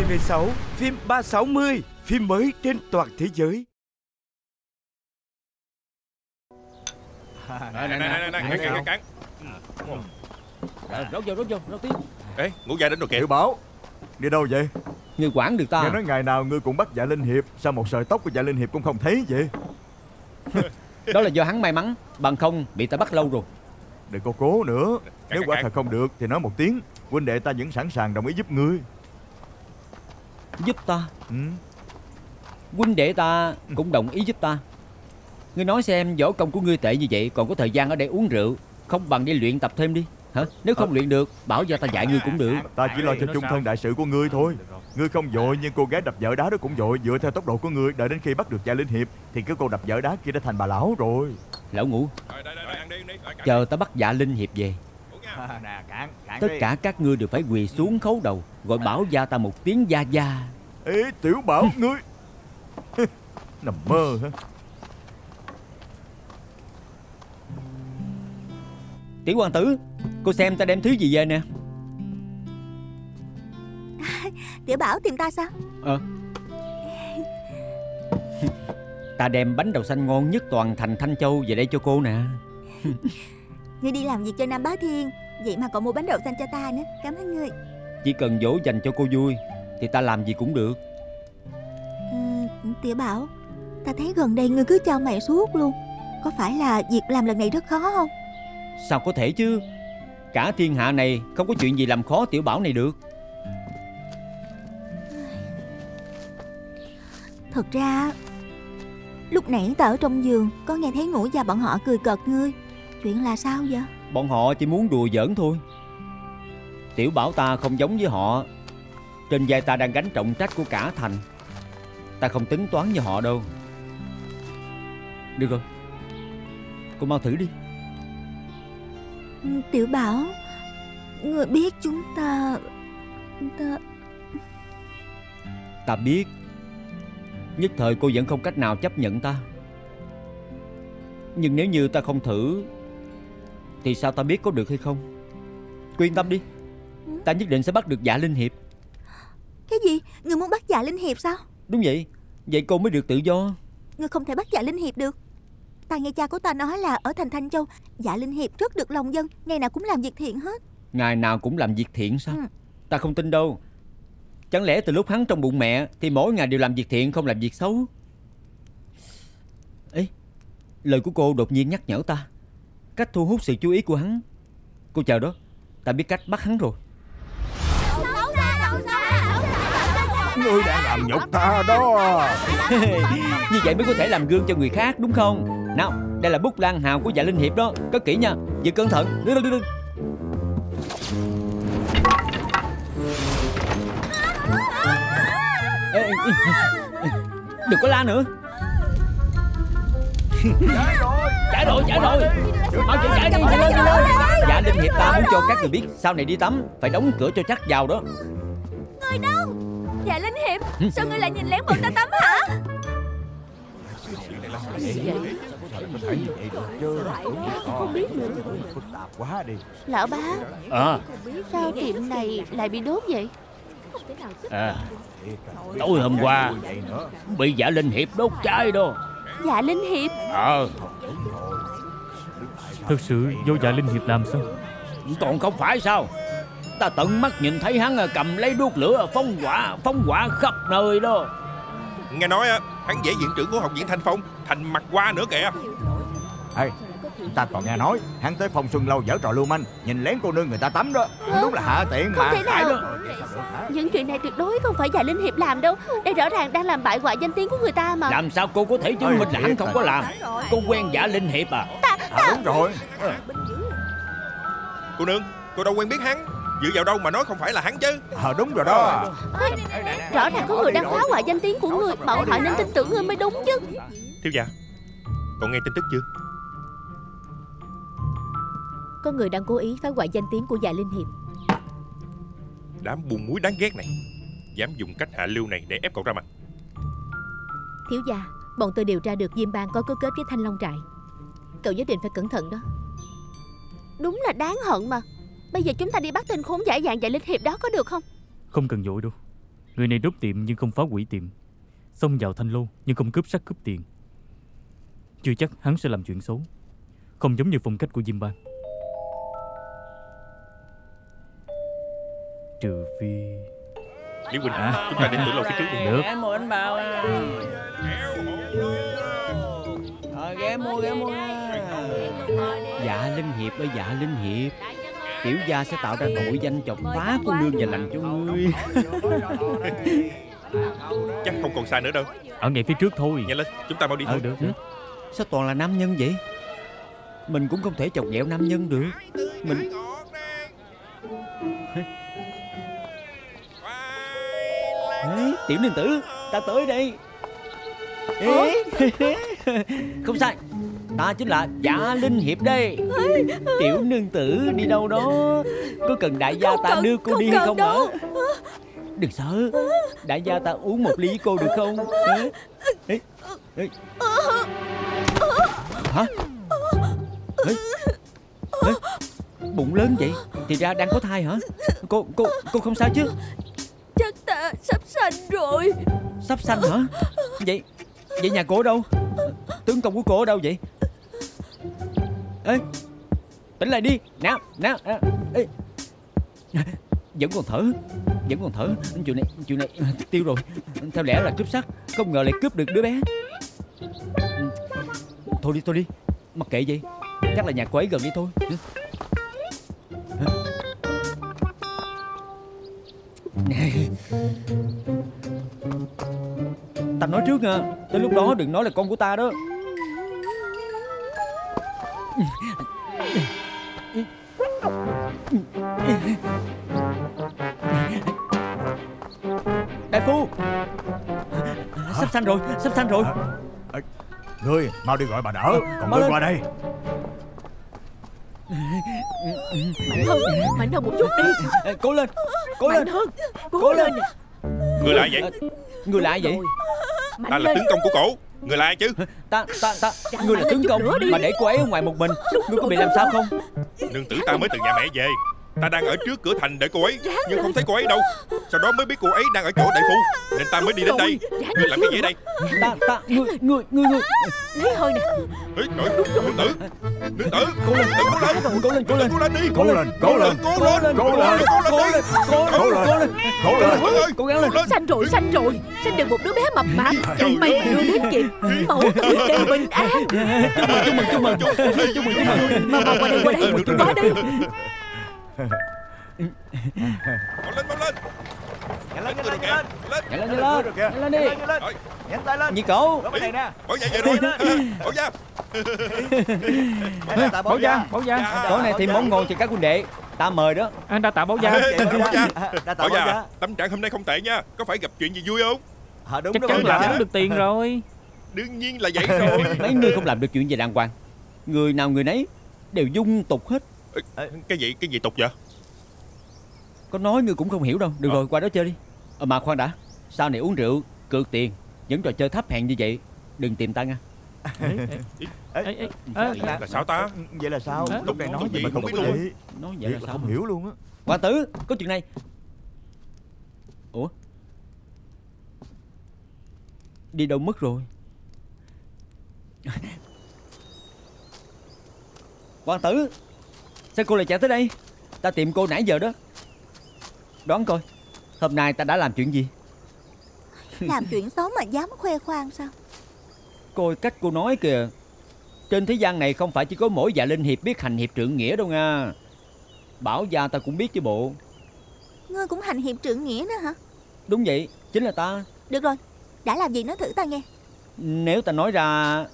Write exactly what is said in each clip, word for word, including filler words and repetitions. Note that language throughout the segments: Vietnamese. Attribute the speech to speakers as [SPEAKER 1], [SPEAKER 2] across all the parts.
[SPEAKER 1] tê vê sáu, phim ba sáu mươi, phim mới trên toàn thế giới.
[SPEAKER 2] Này này này này, cản cản cản.
[SPEAKER 3] Rốt vô, rốt vô, rốt tiếp.
[SPEAKER 2] Ê, Ngũ Gia đến rồi kìa.
[SPEAKER 4] Tiểu Bảo, đi đâu vậy?
[SPEAKER 3] Ngươi quản được ta.
[SPEAKER 4] Nghe nói ngày nào ngươi cũng bắt Dạ Linh Hiệp, sao một sợi tóc của Dạ Linh Hiệp cũng không thấy vậy?
[SPEAKER 3] Đó là do hắn may mắn, bằng không bị ta bắt lâu rồi.
[SPEAKER 4] Đừng có cố nữa.
[SPEAKER 2] Cản,
[SPEAKER 4] Nếu
[SPEAKER 2] cản,
[SPEAKER 4] quả
[SPEAKER 2] cản.
[SPEAKER 4] thật không được thì nói một tiếng. Huynh đệ ta vẫn sẵn sàng đồng ý giúp ngươi.
[SPEAKER 3] Giúp ta?
[SPEAKER 4] Ừ.
[SPEAKER 3] Huynh đệ ta cũng đồng ý giúp ta. Ngươi nói xem, võ công của ngươi tệ như vậy, còn có thời gian ở đây uống rượu, không bằng đi luyện tập thêm đi. Hả? Nếu không luyện được, bảo cho ta dạy ngươi cũng được.
[SPEAKER 4] Ta chỉ lo cho chung thân đại sự của ngươi thôi. Ngươi không vội, nhưng cô gái đập vợ đá đó cũng vội. Dựa theo tốc độ của ngươi, đợi đến khi bắt được Dạ Linh Hiệp thì cái cô đập vợ đá kia đã thành bà lão rồi.
[SPEAKER 3] Lão Ngũ, chờ ta bắt Dạ Linh Hiệp về, tất cả các ngươi đều phải quỳ xuống khấu đầu, gọi bảo gia ta một tiếng gia gia.
[SPEAKER 4] Ê, Tiểu Bảo ngươi nằm mơ hả?
[SPEAKER 3] Tiểu hoàng tử, cô xem ta đem thứ gì về nè.
[SPEAKER 5] Tiểu Bảo tìm ta sao?
[SPEAKER 3] Ờ Ta đem bánh đậu xanh ngon nhất toàn thành Thanh Châu về đây cho cô nè.
[SPEAKER 5] Ngươi đi làm việc cho Nam Bá Thiên, vậy mà còn mua bánh đậu xanh cho ta nữa. Cảm ơn ngươi.
[SPEAKER 3] Chỉ cần dỗ dành cho cô vui thì ta làm gì cũng được.
[SPEAKER 5] ừ, Tiểu Bảo, ta thấy gần đây ngươi cứ cho mày suốt luôn. Có phải là việc làm lần này rất khó không?
[SPEAKER 3] Sao có thể chứ? Cả thiên hạ này không có chuyện gì làm khó Tiểu Bảo này được.
[SPEAKER 5] Thật ra lúc nãy ta ở trong giường có nghe thấy Ngũ Gia bọn họ cười cợt ngươi. Chuyện là sao vậy?
[SPEAKER 3] Bọn họ chỉ muốn đùa giỡn thôi. Tiểu Bảo ta không giống với họ. Trên vai ta đang gánh trọng trách của cả thành. Ta không tính toán như họ đâu. Được rồi, cô mau thử đi.
[SPEAKER 5] Tiểu Bảo, ngươi biết chúng ta... ta...
[SPEAKER 3] Ta biết. Nhất thời cô vẫn không cách nào chấp nhận ta. Nhưng nếu như ta không thử thì sao ta biết có được hay không? Yên tâm đi, ta nhất định sẽ bắt được Dạ Linh Hiệp.
[SPEAKER 5] Cái gì? Ngươi muốn bắt Dạ Linh Hiệp sao?
[SPEAKER 3] Đúng vậy. Vậy cô mới được tự do.
[SPEAKER 5] Ngươi không thể bắt Dạ Linh Hiệp được. Ta nghe cha của ta nói là ở thành Thanh Châu, Dạ Linh Hiệp rất được lòng dân, ngày nào cũng làm việc thiện hết.
[SPEAKER 3] Ngày nào cũng làm việc thiện sao?
[SPEAKER 5] Ừ.
[SPEAKER 3] Ta không tin đâu. Chẳng lẽ từ lúc hắn trong bụng mẹ thì mỗi ngày đều làm việc thiện, không làm việc xấu? Ê, lời của cô đột nhiên nhắc nhở ta cách thu hút sự chú ý của hắn. Cô chờ đó, ta biết cách bắt hắn rồi.
[SPEAKER 4] Ngươi đang làm nhục ta đó.
[SPEAKER 3] Như vậy mới có thể làm gương cho người khác, đúng không? Nào, đây là bút Lan Hào của Dạ Linh Hiệp đó. Cất kỹ nha, giữ cẩn thận. Đưa đưa đưa. Ê, ê, ê, đừng có la nữa. Chạy rồi, chạy rồi. Mau chạy, chạy đi, chạy lên, chạy lên. Dạ Linh Hiệp ta muốn cho các người biết sau này đi tắm phải đóng cửa cho chắc vào đó.
[SPEAKER 5] Người đâu? Dạ Linh Hiệp, sao ngươi lại nhìn lén bọn ta tắm hả?
[SPEAKER 6] Không biết nữa.
[SPEAKER 4] Phức tạp quá đi.
[SPEAKER 6] Lão bá,
[SPEAKER 3] À,
[SPEAKER 6] sao tiệm này lại bị đốt vậy?
[SPEAKER 3] à tối hôm qua bị Dạ Linh Hiệp đốt cháy đó.
[SPEAKER 6] Dạ Linh Hiệp?
[SPEAKER 3] Ờ,
[SPEAKER 7] Thật sự do Dạ Linh Hiệp làm sao?
[SPEAKER 3] còn không phải sao? Ta tận mắt nhìn thấy hắn cầm lấy đuốc lửa phóng hỏa, phóng hỏa khắp nơi đó.
[SPEAKER 2] Nghe nói á, hắn dễ viện trưởng của học viện Thanh Phong thành mặt qua nữa kìa.
[SPEAKER 4] Ê, ta còn nghe nói hắn tới Phong Xuân Lâu giở trò lưu manh, nhìn lén cô nương người ta tắm đó. Đúng là hạ tiện
[SPEAKER 6] Không
[SPEAKER 4] mà.
[SPEAKER 6] thể nào. Những chuyện này tuyệt đối không phải Dạ Linh Hiệp làm đâu. Đây rõ ràng đang làm bại hoại danh tiếng của người ta mà.
[SPEAKER 3] Làm sao cô có thể chứng minh là hắn không có làm? Cô quen Dạ Linh Hiệp à?
[SPEAKER 4] À, đúng rồi.
[SPEAKER 2] Cô nương, cô đâu quen biết hắn. Dựa vào đâu mà nói không phải là hắn chứ?
[SPEAKER 4] Ờ, đúng rồi đó.
[SPEAKER 6] Rõ ràng có người đang phá hoại danh tiếng của người. Bọn họ nên tin tưởng ngươi mới đúng chứ.
[SPEAKER 2] Thiếu gia, cậu nghe tin tức chưa?
[SPEAKER 8] Có người đang cố ý phá hoại danh tiếng của Dạ Linh Hiệp.
[SPEAKER 2] Đám buôn muối đáng ghét này dám dùng cách hạ lưu này để ép cậu ra mặt.
[SPEAKER 8] Thiếu gia, bọn tôi điều tra được Diêm Bang có cấu kết với Thanh Long Trại. Cậu nhất định phải cẩn thận đó.
[SPEAKER 6] Đúng là đáng hận mà. Bây giờ chúng ta đi bắt tên khốn giả dạng Dạ Linh Hiệp đó có được không?
[SPEAKER 7] Không cần vội đâu. Người này đốt tiệm nhưng không phá hủy tiệm, xông vào Thanh Lô nhưng không cướp sắc cướp tiền. Chưa chắc hắn sẽ làm chuyện xấu, không giống như phong cách của Diêm Bang. Trừ phi...
[SPEAKER 2] Lý Huynh, à, chúng ta đến tử lâu phía trước đi.
[SPEAKER 7] Được.
[SPEAKER 3] Ghé mua bánh bao à. Ờ, ghé mua ghé mua. Dạ Linh Hiệp ơi dạ Linh Hiệp, tiểu gia sẽ tạo ra tội danh chọc phá cô nương và lành cho ngươi.
[SPEAKER 2] Chắc không còn xa nữa đâu.
[SPEAKER 7] Ở ngay phía trước thôi.
[SPEAKER 2] Nhanh lên, chúng ta mau đi
[SPEAKER 7] Ờ,
[SPEAKER 2] thôi.
[SPEAKER 7] được, được.
[SPEAKER 3] Sao toàn là nam nhân vậy? Mình cũng không thể chọc ghẹo nam nhân được. Mình... Ê, tiểu nương tử, ta tới đây. Ê, không sai, ta chính là Dạ Linh Hiệp đây. Tiểu nương tử đi đâu đó, có cần đại gia ta đưa cô đi hay không hả? Đừng sợ, đại gia ta uống một ly với cô được không? Ê, ê, ê. Hả? Ê, ê. Bụng lớn vậy thì ra đang có thai hả? Cô cô cô không sao chứ?
[SPEAKER 6] Chắc ta sắp sanh rồi.
[SPEAKER 3] Sắp sanh hả? Vậy vậy nhà cô ở đâu? Tướng công của cô ở đâu vậy? Ê, tỉnh lại đi. Nào nào. Ê. Vẫn còn thở, vẫn còn thở. Chuyện này chuyện này tiêu rồi. Theo lẽ là cướp sắc, không ngờ lại cướp được đứa bé. Thôi đi thôi đi, mặc kệ vậy. Chắc là nhà cô ấy gần đi thôi. Ta nói trước nha, tới lúc đó đừng nói là con của ta đó. Đại phu, sắp sanh rồi, sắp sanh rồi.
[SPEAKER 4] À, ngươi mau đi gọi bà đỡ. Còn ngươi qua đây.
[SPEAKER 8] Mạnh hơn, mạnh hơn một chút đi.
[SPEAKER 3] Cố lên, cố lên,
[SPEAKER 8] Mạnh hơn, cố,
[SPEAKER 3] cố
[SPEAKER 8] lên.
[SPEAKER 3] lên.
[SPEAKER 2] Người là ai vậy?
[SPEAKER 3] Người là ai vậy?
[SPEAKER 8] Mạnh
[SPEAKER 2] Ta là
[SPEAKER 8] lên.
[SPEAKER 2] tướng công của cổ. Người là ai chứ?
[SPEAKER 3] Ta, ta, ta,
[SPEAKER 8] Chẳng
[SPEAKER 3] ngươi là
[SPEAKER 8] mạnh
[SPEAKER 3] tướng
[SPEAKER 8] lên
[SPEAKER 3] công
[SPEAKER 8] chút nữa đi.
[SPEAKER 3] mà để cô ấy ở ngoài một mình. Ngươi có bị làm sao không?
[SPEAKER 2] Nương tử ta mới từ nhà mẹ về. Ta đang ở trước cửa thành đợi cô ấy, nhưng không thấy cô ấy đâu. Sau đó mới biết cô ấy đang ở chỗ đại phu, nên ta mới đi đến đây. Ngươi làm cái gì ở đây?
[SPEAKER 3] Ta, ta, ngươi, ngươi, ngươi, ngươi.
[SPEAKER 8] Lấy hơi nè.
[SPEAKER 2] Ê, trời, nương tử, nương tử,
[SPEAKER 3] Cố lên,
[SPEAKER 2] đừng có lên,
[SPEAKER 3] cố lên, cố lên,
[SPEAKER 2] cố lên đi,
[SPEAKER 4] Cố lên, cố lên,
[SPEAKER 2] cố lên,
[SPEAKER 4] cố lên,
[SPEAKER 2] cố lên đi,
[SPEAKER 3] cố lên, cố lên,
[SPEAKER 4] cố lên.
[SPEAKER 2] Trời ơi,
[SPEAKER 3] cố gắng lên.
[SPEAKER 8] Sanh rồi, sanh rồi. Sanh được một đứa bé mập mạp.
[SPEAKER 2] Trời
[SPEAKER 8] May mà
[SPEAKER 2] ơi.
[SPEAKER 8] đưa đến kịp. Mẫu tử đều bình an.
[SPEAKER 3] Chúc mừng, chúc mừng, chúc mừng, chúc mừng, chúc mừng.
[SPEAKER 8] Mà mà qua đây, qua đây,
[SPEAKER 2] Được, được,
[SPEAKER 8] qua đây.
[SPEAKER 2] mau lên, mau lên.
[SPEAKER 4] Nhanh lên, nhanh lên, nhanh lên.
[SPEAKER 2] Lên.
[SPEAKER 3] Nhanh lên, nhanh lên,
[SPEAKER 4] Được kìa.
[SPEAKER 3] nhanh lên đi.
[SPEAKER 4] Nhanh lên.
[SPEAKER 2] Rồi,
[SPEAKER 4] Nhanh tay lên.
[SPEAKER 3] Nhị cổ.
[SPEAKER 4] Có cái này nè.
[SPEAKER 2] bỏ giày về rồi. Bỏ ra.
[SPEAKER 3] Bảo gia, bảo gia.
[SPEAKER 2] Dạ.
[SPEAKER 3] Tối nay thêm món ngon cho các huynh đệ. Ta mời đó.
[SPEAKER 7] Anh đã tạ báo gia.
[SPEAKER 2] Ê,
[SPEAKER 4] Bảo
[SPEAKER 2] Bảo gia.
[SPEAKER 4] Đã
[SPEAKER 2] Bảo
[SPEAKER 4] tạo bảo
[SPEAKER 2] gia,
[SPEAKER 4] gia.
[SPEAKER 2] tâm trạng hôm nay không tệ nha. Có phải gặp chuyện gì vui không?
[SPEAKER 4] À, đúng
[SPEAKER 7] Chắc
[SPEAKER 4] đó,
[SPEAKER 7] chắn
[SPEAKER 4] bảo
[SPEAKER 7] là
[SPEAKER 4] gia.
[SPEAKER 7] kiếm được tiền rồi.
[SPEAKER 2] Đương nhiên là vậy rồi.
[SPEAKER 3] Mấy người không làm được chuyện gì đàng hoàng. Người nào người nấy đều dung tục hết.
[SPEAKER 2] Ê, cái gì, cái gì tục vậy?
[SPEAKER 3] Có nói ngươi cũng không hiểu đâu. Được rồi, qua đó chơi đi. Ờ mà khoan đã, sau này uống rượu cược tiền, những trò chơi thấp hèn như vậy đừng tìm ta nha.
[SPEAKER 7] Ê, ê, ê, ê,
[SPEAKER 2] Là sao ta?
[SPEAKER 4] Vậy là sao?
[SPEAKER 7] Hả?
[SPEAKER 4] Lúc này nói
[SPEAKER 2] Gì
[SPEAKER 4] gì mà
[SPEAKER 2] không
[SPEAKER 4] không
[SPEAKER 2] biết
[SPEAKER 4] biết
[SPEAKER 2] luôn.
[SPEAKER 4] luôn.
[SPEAKER 3] Nói vậy là
[SPEAKER 4] Thiệt là
[SPEAKER 3] sao
[SPEAKER 4] không
[SPEAKER 3] mà.
[SPEAKER 4] hiểu luôn á.
[SPEAKER 3] Hoàng tử, có chuyện này. Ủa, đi đâu mất rồi? Hoàng tử, sao cô lại chạy tới đây? Ta tìm cô nãy giờ đó. Đoán coi, hôm nay ta đã làm chuyện gì?
[SPEAKER 5] Làm chuyện xấu mà dám khoe khoang sao?
[SPEAKER 3] Coi cách cô nói kìa. Trên thế gian này không phải chỉ có mỗi Dạ Linh Hiệp biết hành hiệp trượng nghĩa đâu nha. Bảo gia ta cũng biết chứ bộ.
[SPEAKER 5] Ngươi cũng hành hiệp trượng nghĩa nữa hả?
[SPEAKER 3] Đúng vậy, chính là ta.
[SPEAKER 5] Được rồi, đã làm gì nói thử ta nghe.
[SPEAKER 3] Nếu ta nói ra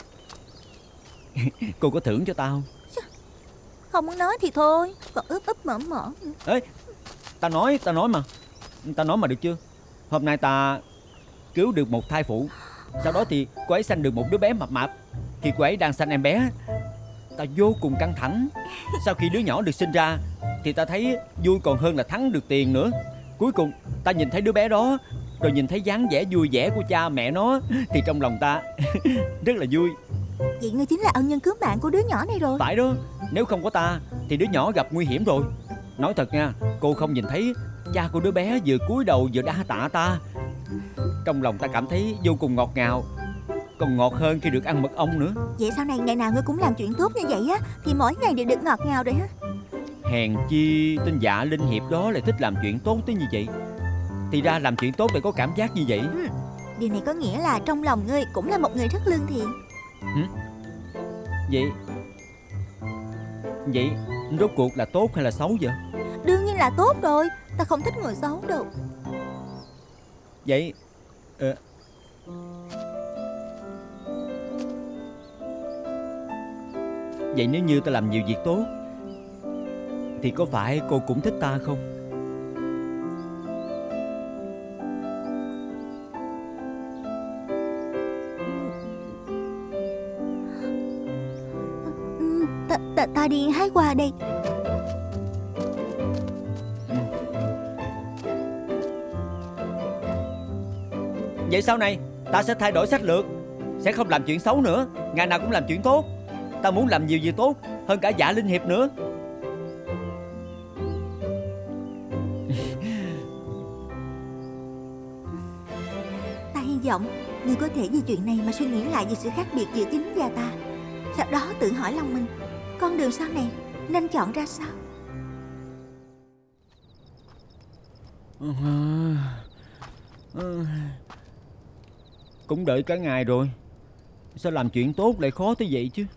[SPEAKER 3] cô có thưởng cho ta không?
[SPEAKER 5] Không muốn nói thì thôi. Còn ướp ướp mở mở.
[SPEAKER 3] Ê, ta nói, ta nói mà. Ta nói mà được chưa? Hôm nay ta cứu được một thai phụ. Sau đó thì cô ấy sanh được một đứa bé mập mạp. Khi cô ấy đang sanh em bé, ta vô cùng căng thẳng. Sau khi đứa nhỏ được sinh ra thì ta thấy vui còn hơn là thắng được tiền nữa. Cuối cùng ta nhìn thấy đứa bé đó, rồi nhìn thấy dáng vẻ vui vẻ của cha mẹ nó, thì trong lòng ta rất là vui.
[SPEAKER 5] Vậy ngươi chính là ân nhân cứu mạng của đứa nhỏ này rồi.
[SPEAKER 3] Phải đó, nếu không có ta thì đứa nhỏ gặp nguy hiểm rồi. Nói thật nha, cô không nhìn thấy Cha của đứa bé vừa cúi đầu vừa đa tạ ta. Trong lòng ta cảm thấy vô cùng ngọt ngào, còn ngọt hơn khi được ăn mật ong nữa.
[SPEAKER 5] Vậy sau này ngày nào ngươi cũng làm chuyện tốt như vậy á, thì mỗi ngày đều được ngọt ngào rồi ha.
[SPEAKER 3] Hèn chi tên Dạ Linh Hiệp đó lại thích làm chuyện tốt tới như vậy. Thì ra làm chuyện tốt để có cảm giác như vậy.
[SPEAKER 5] Ừ. Điều này có nghĩa là trong lòng ngươi cũng là một người rất lương thiện.
[SPEAKER 3] Ừ? Vậy Vậy rốt cuộc là tốt hay là xấu vậy?
[SPEAKER 5] Đương nhiên là tốt rồi. Ta không thích người xấu đâu.
[SPEAKER 3] Vậy ờ, Vậy nếu như ta làm nhiều việc tốt thì có phải cô cũng thích ta không?
[SPEAKER 5] Ừ, ta, ta, ta đi hái hoa đây.
[SPEAKER 3] Vậy sau này ta sẽ thay đổi sách lược, sẽ không làm chuyện xấu nữa, ngày nào cũng làm chuyện tốt. Ta muốn làm nhiều việc tốt hơn cả Dạ Linh Hiệp nữa.
[SPEAKER 5] Ta hy vọng ngươi có thể vì chuyện này mà suy nghĩ lại về sự khác biệt giữa chính và ta. Sau đó tự hỏi lòng mình, con đường sau này nên chọn ra sao.
[SPEAKER 3] Cũng đợi cả ngày rồi, sao làm chuyện tốt lại khó tới vậy chứ?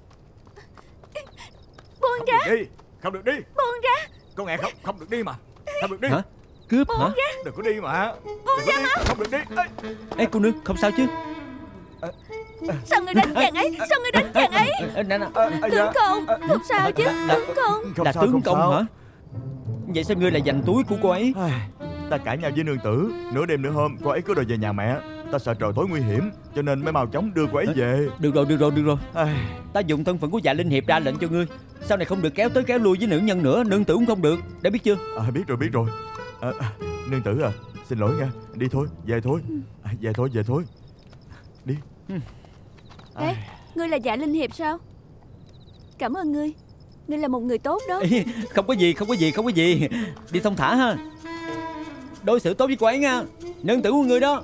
[SPEAKER 6] Buông ra.
[SPEAKER 4] Đi, không được đi.
[SPEAKER 6] Buông ra.
[SPEAKER 4] Con nghe không, không được đi mà. Không được đi.
[SPEAKER 3] Hả? Cướp
[SPEAKER 6] Buông
[SPEAKER 3] hả?
[SPEAKER 4] Ra. Đừng có đi mà. Buông ra mà. Không được đi. Ê,
[SPEAKER 3] Ê cô nương, không sao chứ?
[SPEAKER 6] Sao người đánh chàng ấy? Sao người đánh chàng ấy?
[SPEAKER 3] Ê, nè, nè.
[SPEAKER 6] Tướng công, không sao chứ? Tướng công.
[SPEAKER 4] Không
[SPEAKER 3] Là
[SPEAKER 4] sao,
[SPEAKER 3] tướng
[SPEAKER 4] không
[SPEAKER 3] công
[SPEAKER 4] sao.
[SPEAKER 3] hả? Vậy sao ngươi lại giành túi của cô ấy?
[SPEAKER 4] Ta cãi nhau với nương tử. Nửa đêm nửa hôm cô ấy cứ đòi về nhà mẹ. Ta sợ trời tối nguy hiểm, cho nên mới mau chóng đưa cô ấy về.
[SPEAKER 3] Được rồi, được rồi, được rồi. Ta dùng thân phận của Dạ Linh Hiệp ra lệnh cho ngươi, sau này không được kéo tới kéo lui với nữ nhân nữa. Nương tử cũng không được, đã biết chưa?
[SPEAKER 4] À, biết rồi, biết rồi. À, nương tử à, xin lỗi nha. Đi thôi, về thôi. À, về thôi, về thôi. Đi.
[SPEAKER 6] Ê, ngươi là Dạ Linh Hiệp sao? Cảm ơn ngươi. Ngươi là một người tốt đó.
[SPEAKER 3] Ê, không có gì, không có gì, không có gì. Đi thông thả ha. Đối xử tốt với cô ấy nha. Nương tử của ngươi đó.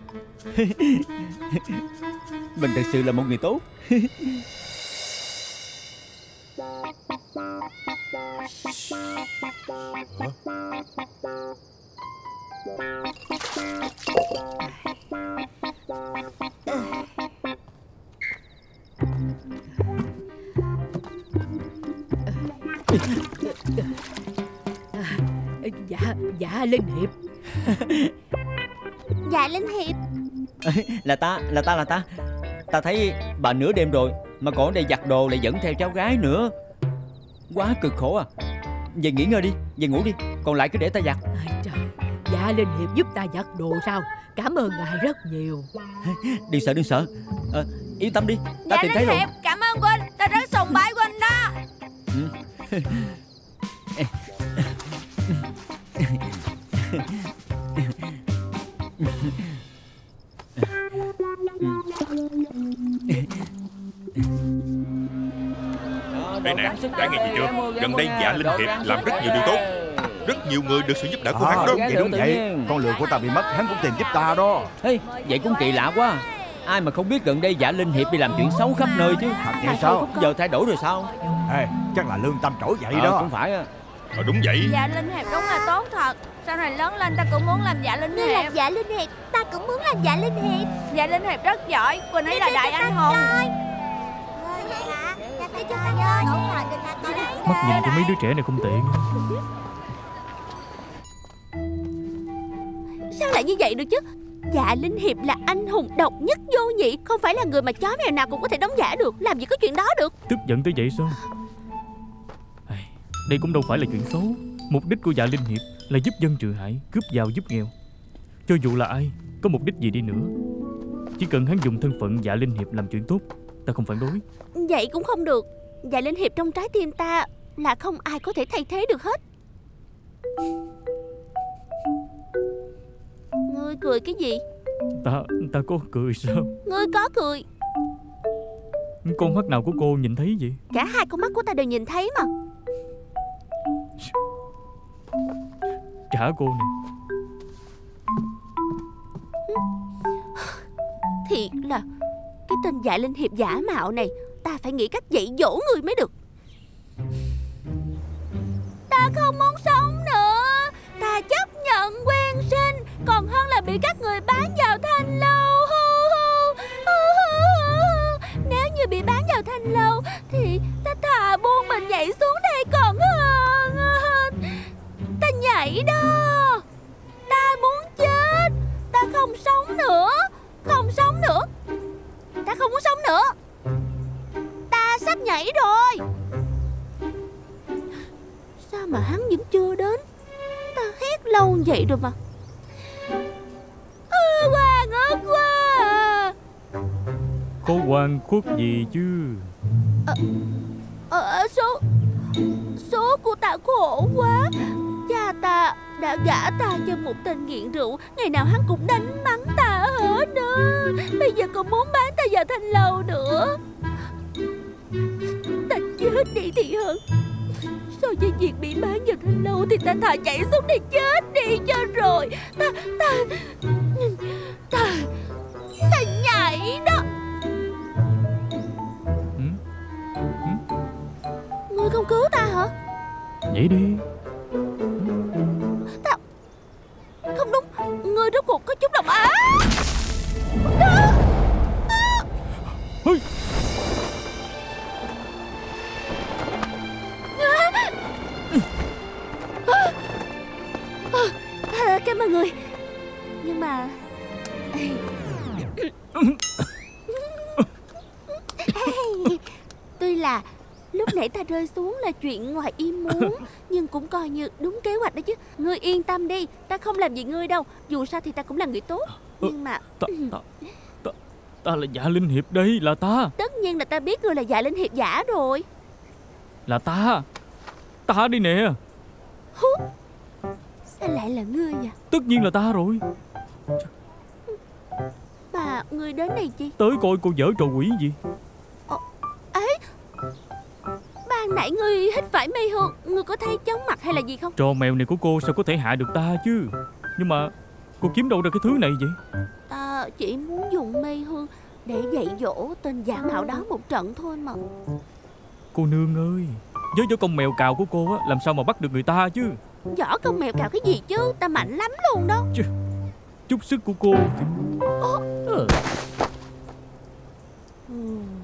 [SPEAKER 3] Mình thật sự là một người tốt.
[SPEAKER 8] Dạ, dạ Linh Hiệp.
[SPEAKER 6] Dạ Linh Hiệp.
[SPEAKER 3] Là ta, là ta, là ta. Ta thấy bà nửa đêm rồi mà còn ở đây giặt đồ lại dẫn theo cháu gái nữa. Quá cực khổ à. Về nghỉ ngơi đi, về ngủ đi. Còn lại cứ để ta giặt.
[SPEAKER 8] Ai trời, Dạ Linh Hiệp giúp ta giặt đồ sao? Cảm ơn ngài rất nhiều.
[SPEAKER 3] Đừng sợ, đừng sợ. À, yên tâm đi, ta
[SPEAKER 6] Dạ
[SPEAKER 3] tìm thấy
[SPEAKER 6] Linh
[SPEAKER 3] rồi.
[SPEAKER 6] Hiệp, cảm ơn Huynh. Ta rất sùng bái Huynh đó.
[SPEAKER 3] Ừ.
[SPEAKER 2] Đây nè, đã nghe gì chưa? Gần đây Dạ Linh Hiệp làm rất nhiều điều tốt. Rất nhiều người được sự giúp đỡ của
[SPEAKER 4] À,
[SPEAKER 2] hắn đó.
[SPEAKER 4] đúng vậy, đúng vậy. Con lừa của ta bị mất, hắn cũng tìm giúp ta đó.
[SPEAKER 3] Ê, vậy cũng kỳ lạ quá. Ai mà không biết gần đây Dạ Linh Hiệp đi làm chuyện xấu khắp nơi chứ.
[SPEAKER 4] Thật vậy sao?
[SPEAKER 3] Giờ thay đổi rồi sao?
[SPEAKER 4] Ê, chắc là lương tâm trỗi dậy
[SPEAKER 3] Ờ,
[SPEAKER 4] đó.
[SPEAKER 3] cũng phải á.
[SPEAKER 2] Ờ, đúng vậy.
[SPEAKER 6] Dạ Linh Hiệp đúng là tốt thật. Sau này lớn lên ta cũng muốn làm Dạ Linh
[SPEAKER 5] Ngươi là
[SPEAKER 6] Hiệp.
[SPEAKER 5] Dạ Linh Hiệp, ta cũng muốn làm Dạ Linh Hiệp.
[SPEAKER 6] Dạ Linh Hiệp rất giỏi. Quỳnh ấy là đại anh hùng.
[SPEAKER 7] Mắt nhìn của mấy đứa trẻ này không tiện.
[SPEAKER 6] Sao lại như vậy được chứ? Dạ Linh Hiệp là anh hùng độc nhất vô nhị. Không phải là người mà chó mèo nào cũng có thể đóng giả được. Làm gì có chuyện đó được.
[SPEAKER 7] Tức giận tới vậy sao? Ai, đây cũng đâu phải là chuyện xấu. Mục đích của Dạ Linh Hiệp là giúp dân trừ hại, cướp giàu giúp nghèo. Cho dù là ai, có mục đích gì đi nữa, chỉ cần hắn dùng thân phận Dạ Linh Hiệp làm chuyện tốt, ta không phản đối.
[SPEAKER 6] Vậy cũng không được. Dạ Linh Hiệp trong trái tim ta là không ai có thể thay thế được hết. Ngươi cười cái gì?
[SPEAKER 7] Ta, ta có cười sao?
[SPEAKER 6] Ngươi có cười.
[SPEAKER 7] Con mắt nào của cô nhìn thấy vậy?
[SPEAKER 6] Cả hai con mắt của ta đều nhìn thấy mà.
[SPEAKER 7] Trả hả cô nè?
[SPEAKER 6] Thiệt là cái tên Dạ Linh Hiệp giả mạo này, ta phải nghĩ cách dạy dỗ người mới được. Ta không muốn sống nữa. Ta chấp nhận quen sinh còn hơn là bị các người bán vào thanh lâu. Nếu như bị bán vào thanh lâu thì ta thà buông mình nhảy xuống đây còn hơn. Ta nhảy đó. Ta muốn chết. Ta không sống nữa. Không sống nữa. Ta không muốn sống nữa. Ta sắp nhảy rồi. Sao mà hắn vẫn chưa đến? Ta hét lâu vậy rồi mà. Ừ, oan ức quá.
[SPEAKER 7] Có oan khuất gì chứ?
[SPEAKER 6] Ờ, ờ, số Số của ta khổ quá. Cha ta đã gả ta cho một tên nghiện rượu. Ngày nào hắn cũng đánh mắng ta hết đó. Bây giờ còn muốn bán ta vào thanh lâu nữa. Ta chết đi thì hơn. So với việc bị bán vào thanh lâu thì ta thà chạy xuống đây chết đi cho rồi. Ta Ta Ta Ta nhảy đó.
[SPEAKER 7] Ừ? Ừ?
[SPEAKER 6] Ngươi không cứu ta hả?
[SPEAKER 7] Vậy đi.
[SPEAKER 6] Ta không đúng. Ngươi rốt cuộc có chút lòng á.
[SPEAKER 7] Hey.
[SPEAKER 6] À, cảm ơn người. Nhưng mà tuy là lúc nãy ta rơi xuống là chuyện ngoài ý muốn, nhưng cũng coi như đúng kế hoạch đó chứ. Ngươi yên tâm đi, ta không làm gì ngươi đâu. Dù sao thì ta cũng là người tốt. Nhưng mà
[SPEAKER 7] Ta, ta, ta, ta là Dạ Linh Hiệp đây, là ta.
[SPEAKER 6] tất nhiên là ta biết ngươi là Dạ Linh Hiệp giả rồi.
[SPEAKER 7] Là ta. Ta đi nè.
[SPEAKER 6] Sao lại là ngươi vậy?
[SPEAKER 7] Tất nhiên là ta rồi.
[SPEAKER 6] Mà ngươi đến đây chi?
[SPEAKER 7] Tới coi cô dở trò quỷ gì.
[SPEAKER 6] Ấy, ban nãy ngươi hít phải mê hương, ngươi có thấy chóng mặt hay là gì không?
[SPEAKER 7] Trò mèo này của cô sao có thể hại được ta chứ? Nhưng mà cô kiếm đâu ra cái thứ này vậy?
[SPEAKER 6] Ta chỉ muốn dùng mê hương để dạy dỗ tên giả mạo đó một trận thôi mà.
[SPEAKER 7] Cô nương ơi, với võ công mèo cào của cô á, làm sao mà bắt được người ta chứ?
[SPEAKER 6] Võ công mèo cào cái gì chứ? Ta mạnh lắm luôn đó.
[SPEAKER 7] Chứ, chút sức của cô.
[SPEAKER 6] Ồ.
[SPEAKER 7] Ừ.
[SPEAKER 6] Ừ.